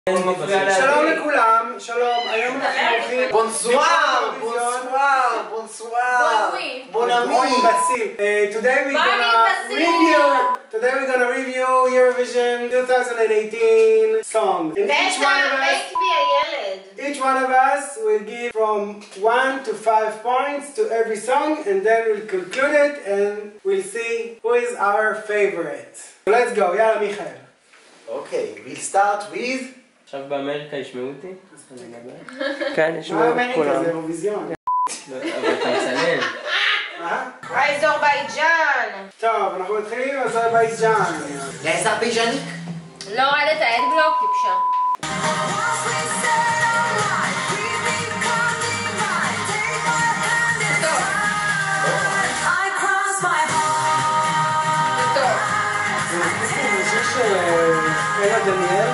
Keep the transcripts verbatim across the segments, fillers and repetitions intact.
שלום לכולם, שלום, היום אנחנו הולכים בונסואר, בונסואר, בונסואר, בונאמי. Today we're gonna review Today we're gonna review Eurovision twenty eighteen songs. And each one of us Each one of us will give from one to five points to every song, and then we'll conclude it and we'll see who is our favorite. Let's go, יאללה מיכאל. Okay, we'll start with עכשיו באמריקה ישמעו אותי? כאן ישמעו את כולם. מה אמריקה? זה אירוויזיון. אבל אתה מצלם. מה? אזרבייג'אן! טוב, אנחנו מתחילים עם אזרבייג'אן. לאזרבייג'אני? לא הורדת אדבלוק, טיפשה. אלה דניאל?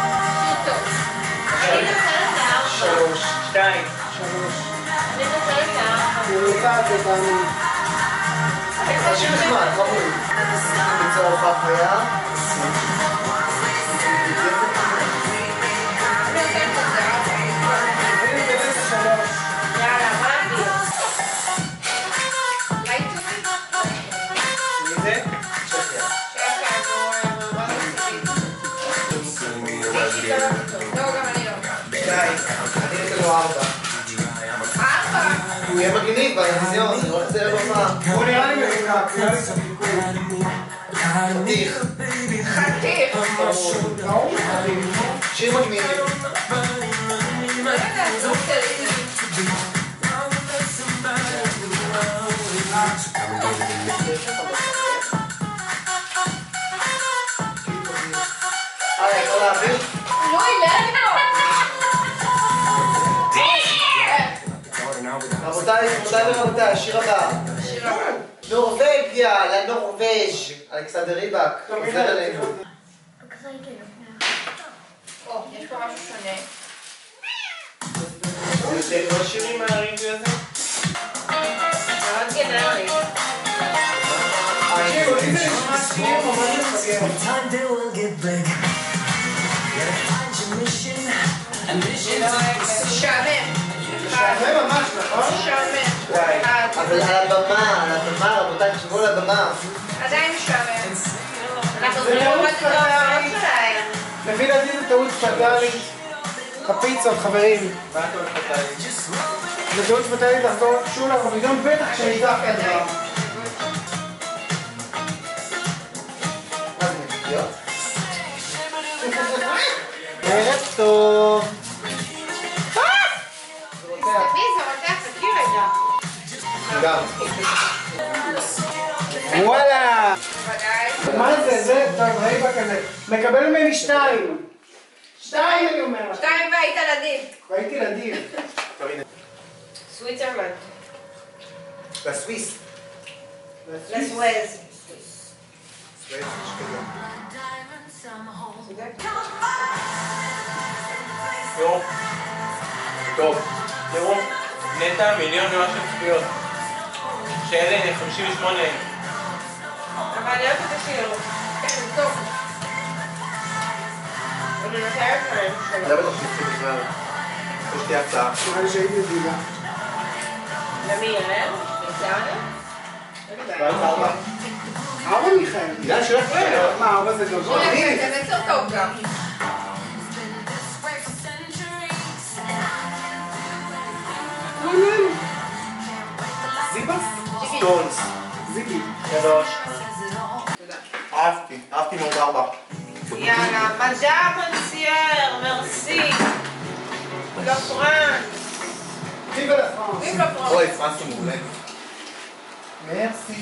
שלוש, שתיים. שלוש. אני נותנת לארבע. אני רוצה את זה פעמים. זה נחמד, ראוי. לצורך ההפריה. יאללה, מה נביא? מי זה? לא, גם אני לא. שתיים. אני אתן לו ארבע. ארבע? הוא יהיה מגניב באירוויזיון, זה הולך לזה במה. הוא נראה לי מחוקק, נראה לי שחיקוי. חתיך. חתיך. ראו? שיר מגניב. לא יודעת, זוג שלי. הלאה, יכול להעביר? לא, ילד פה. רבותיי, רבותיי ורבותיי, השיר הבא. שיר הבא. נורווגיה, לנורווז' אלכסנדר ריבק. עובר אלינו. או, יש פה משהו שונה. זה לא שירים מהריבי הזה? מאוד גנרי. תקשיבו, לי זה נשמע שיר ממש מפגר. שעמם. זה ממש, נכון? שעמם. אבל על הבמה, על הבמה, רבותיי, תחשבו על הבמה. עדיין משעמם. אנחנו זה צריכים טעות לראות את ההופעות פטאלית. שלהם. לפי דעתי זה טעות פטאלית. הפיצות, חברים. מה אתה הולך לתאי? זה טעות פטאלית לחזור שוב לאירוויזיון, בטח כשניצח את הדבר. מה זה נקיות? ערב טוב. מי זה רותח? תקריא רגע. גם. וואלה. ודאי. מה זה? זה? טוב, ראיבה כזה. מקבל ממני שתיים. שתיים אני אומר לך. שתיים והיית לדין. והייתי לדיר. סוויצרלנד. לסוויס. לסוויז. סוויס, שכזה. יואו. טוב. תראו, נטע מיליון ומשהו צפיות. שאלה חמישים ושמונה. אבל אני אוהבת את השיר. כן, טוב. אני נותנת להם. אני לא בטוח שתצאי בכלל. יש לי הצעה. נראה לי שהייתי לדילה. למי ילם? לצערנו? ארבע. ארבע מיכאל. בגלל שלך ככה. מה, ארבע זה גבוה? זה מסר טוב גם. זיבס? סטונס. זיבי. שלוש. תודה. אהבתי. אהבתי מאוד ארבע. יאללה, מדע מנסייר, מרסי. לא פרנס. ויבה לפרנס. ויב לא פרנס. אוי, פרנס הוא מעולה. מרסי.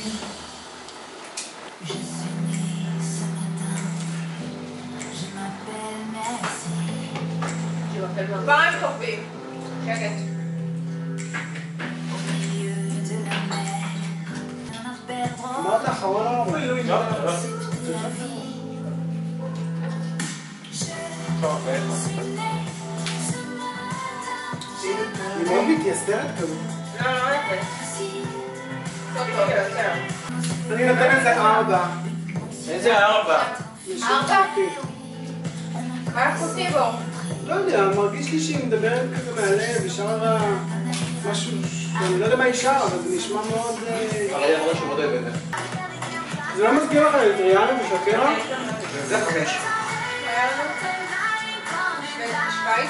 פעם טובים. שקט. אמרת אחרון על ארבע. לא, לא. טוב, היא מאוד מתייסרת כזאת. לא, לא אוהבת. טוב, טוב, יותר. אני נותן לזה ארבע. איזה ארבע? ארבע? מה איכותי בו? לא יודע, מרגיש לי שהיא מדברת כזה מהלב, היא שרה משהו, אני לא יודע מה היא שרה, אבל זה נשמע מאוד... אבל היא אמרה שהוא מאוד אוהב את זה. זה לא מזכיר לך את ריאנה ושקרה? זה חמש. היה לנו שווייץ.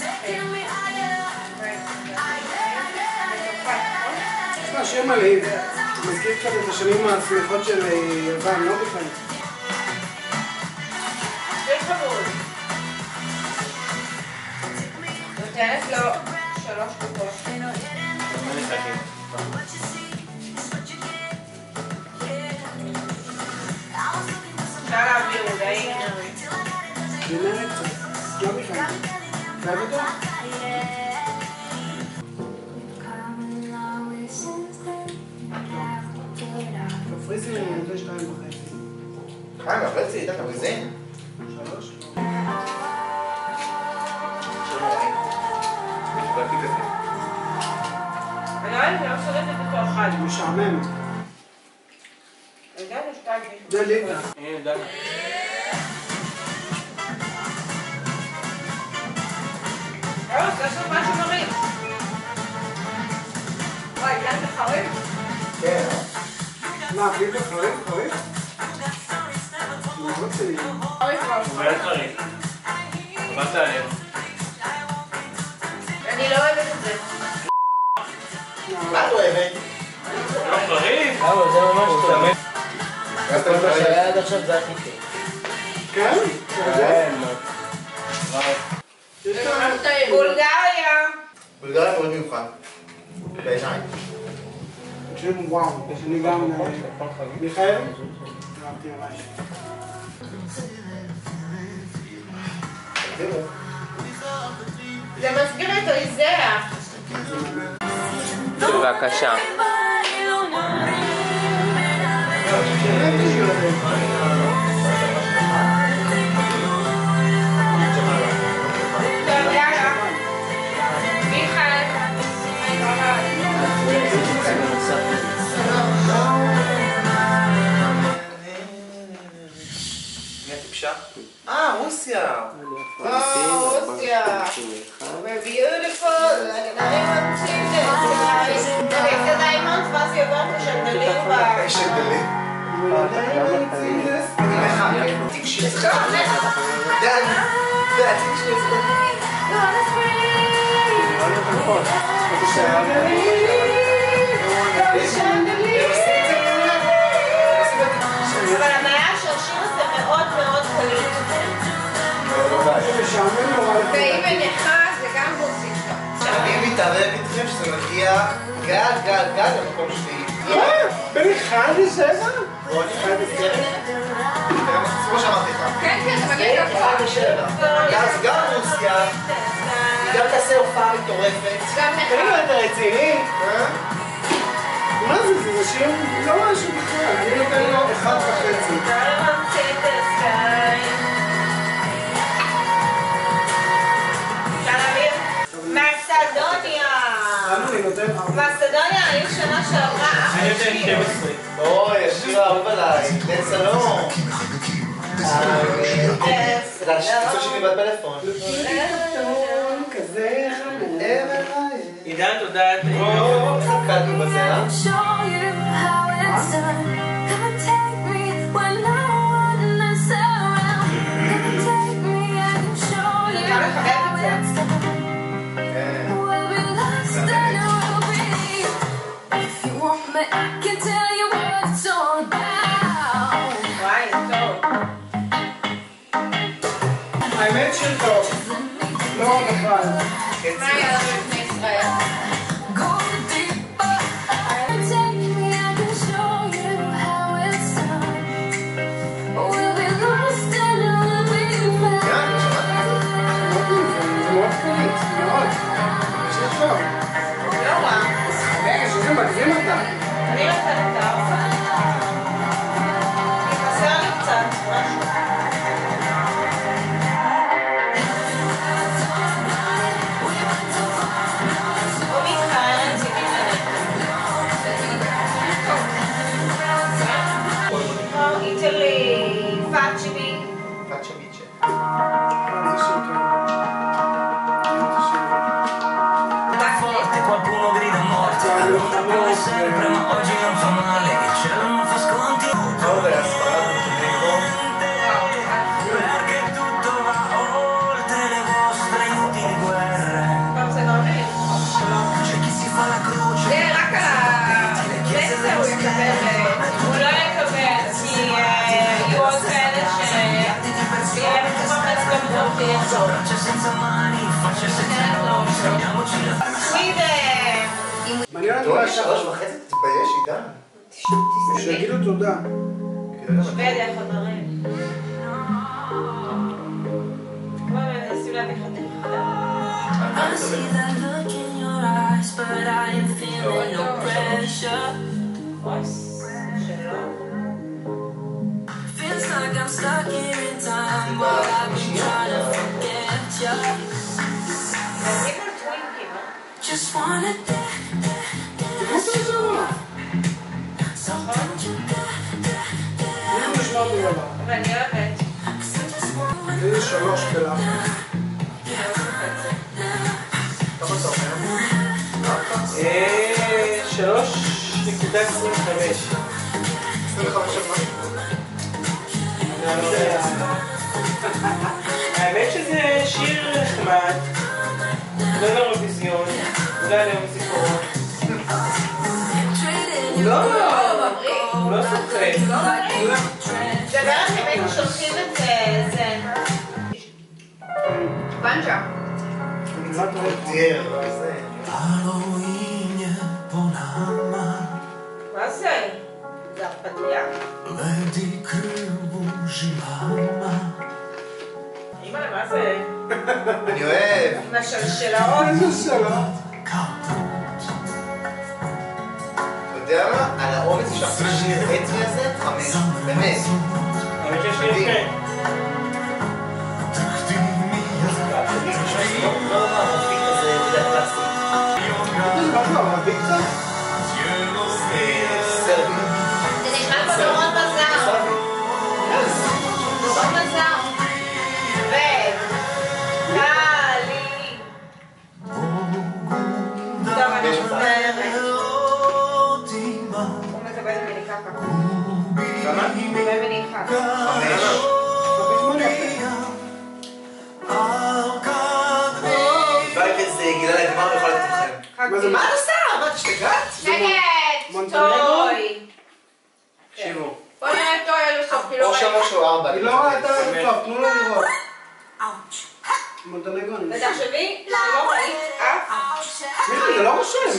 יש לה שם מלהיב, מזכיר קצת את השנים השמחות של יוון, לא בכלל. יש חבוד. נותנת לו שלוש דקות. אפשר להעביר לדעים. נמרת קצת, לא בכלל. חייב אותו? קפריסין אני נותן שתיים וחצי. חיים, וחצי, איתן קפריסין? שלוש? אני לא יודעת, אני לא שולטת איתו אחד. משעמם. אני יודעת, שתיים. זה ליגה. הנה, דנה. לא, זה שם משהו מרים. וואי, כאן זה חריף? כן. מה, ליגה חריף? חריף? מאוד שלי. חריף כבר. באמת חריף. מה תעניין? אני לא אוהבת את זה. מה את אוהבת? לא חריף? אבל זה ממש טוב. אז אתה כל מה אוהבת? שהיה עד עכשיו זה הכי טוב. כן? כן, יש לה... בולגריה. בולגריה מאוד מיוחד. בעיניי. תקשיבו, וואו, אני גם... מיכאל? אהבתי ממש. תראו. זה מזכיר את איזאה. בבקשה. טוב, יאללה. מיכאל. מי הטיפשה? אה, רוסיה. רוסיה. We're beautiful, like a diamond in the sky. זה דיימונד, ואז היא עוברת לשנדלים ב... יש הבדלים. תקשי, זה חייב. זה התקשי. אבל הבעיה שהשיר הזה מאוד מאוד קליט. ואם בנכה זה גם מוסיף לו. אני מתערב איתכם שזה מגיע גל, גל, גל למקום שלי. בין אחד לשבע? עוד אחד ושבע? כמו שאמרתי לך. כן, כן, זה מגיע גם אחד ושבע. אז גם רוסיה, היא גם תעשה הופעה מטורפת. גם אין לו נכה. את הרציני? מה זה? זה שיר לא משהו בכלל. אני נותן לו אחד וחצי. מסדוניה. אני נותן ארבע. מסדוניה היו שנה שעברה. אני נותן שתים עשרה. אוי, השיר האהוב עליי, דן סלום. זה הקיצור שלי בפלאפון. כזה חמור. עידן, תודה. או, קלטנו בזה, אה? האמת שטוב. לא בכלל. מה היה לנו לפני ישראל? זה מאוד קליט, מאוד. שיר טוב. לא רע. רגע, שזה מגזים אותה. אני נותנת את הארבע. חסר לי קצת משהו. או מיכאל. sempre, ma oggi non fa male, il cielo non fa sconti. Dove ha sparato un nego? Perché tutto va oltre le vostre inutili guerre. C'è chi si fa la croce. זה רק המסר הוא יקבל, הוא לא יקבל, כי יהיו עוד כאלה שיהיה כמו מסגמות ויחזור. מעניין אותי דורי, מה שלוש וחצי, תתבייש, עידן. שיגידו תודה. שוודיה חדרים. בואו ננסים להביא חדרים I see that look in your eyes, but I am feeling no pressure. Feels like I'm stuck here in time while I've been trying to forget you. Just wanna dance you off. Sometimes you אני נשמע בלבה. ואני אוהבת. זה שלוש פלח. שלוש נקודה עשרים וחמש. עשרים וחמש של משהו. האמת שזה שיר נחמד, לא לאירוויזיון, אולי ליום זיכרון. לא, מבריק. הוא לא סוחק. זה בערך אם היינו שולחים את זה. פנג'ה. תהיה, זה. מה זה? זה הרפתיה? אמא, מה זה? אני אוהב. עם השלשלאות? איזה שלום. אתה יודע מה? על האומץ שאפשר שיר עצמי הזה, חמש. באמת. האמת שיש לי יפה. לא, מה, מופיק הזה, אתה יודע, פלסטיק. זה משהו ערבי קצת? סרבי. זה נשמע כמו דורון בזר. דורון בזר. ו... טלי. טוב, אני מצטערת. הוא מקבל ממני ככה. כמה? הוא מקבל ממני ככה. חמש. ביי כזה, גילה לגמר ויכול לתת לכם. מה זה? מה את עושה? מה, את השתגעת? שקט! מונטנגרו? טוי. תקשיבו. בוא נראה טוי עד הסוף, כי לא או ראיתי. שלוש או ארבע. היא לא ראתה טוב, תנו לה לראות. מונטנגרו. ותחשבי שלא ראית אף. מירי, זה לא רושם.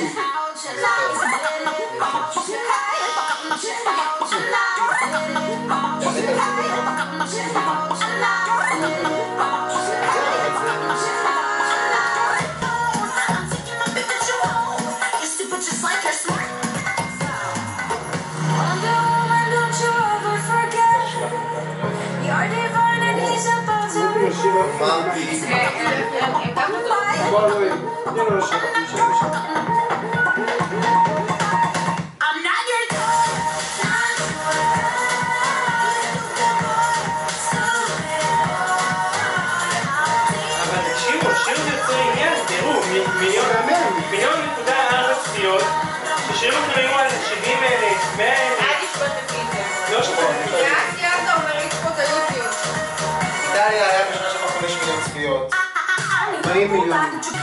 אמרתי. בוא אלוהים, תני לו לשבת, נשב לשבת. אבל תקשיבו, שיר זה יוצר עניין, תראו, מיליון נקודה ארבע צפיות, ששירים אחרים היו על שבעים אלף, מאה אלף, אל תשפוט את זה. לא שפוט. לאט לאט אתה אומר לצפות על יוטיוב. איטליה היה בשנה שבע חמש מיליון צפיות. ארבעים מיליון.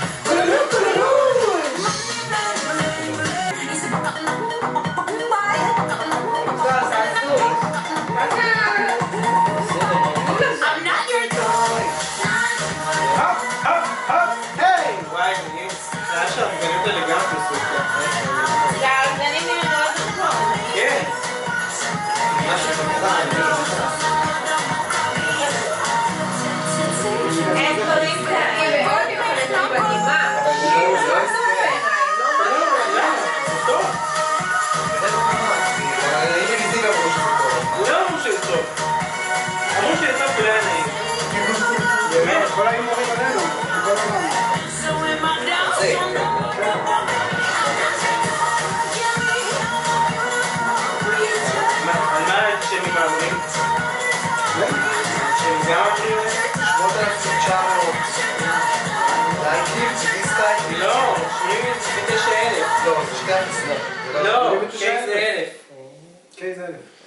וואי, אני... היה שם גנים את לגמרי סופיה. זה הרקדנים ממנו נכון. כן. משהו כמובן. אין דברים כאלה. מאוד יכולת בגימה. לא יזכה. טוב. אם מגיזים אמרו שזה טוב. כולם אמרו שזה טוב. אמרו שזה טוב כולה נעים. באמת. כל ההימורים עלינו. כל הזמן. זה. על מה שהם מאמרים? שהם גם אמרים? שמות אלף תשע מאות. לייקים? דיסקייק? לא, שמונים ותשע אלף. לא, שתי אפס. לא, קייס זה אלף. קייס אלף.